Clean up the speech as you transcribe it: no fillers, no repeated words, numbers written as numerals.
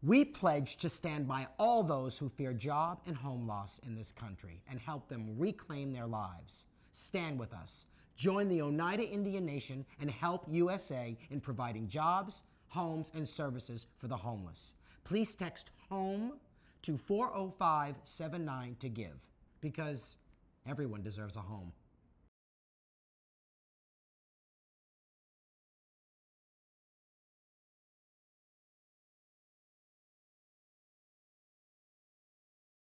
We pledge to stand by all those who fear job and home loss in this country and help them reclaim their lives. Stand with us. Join the Oneida Indian Nation and help USA in providing jobs, homes, and services for the homeless. Please text HOME to 40579 to give, because everyone deserves a home.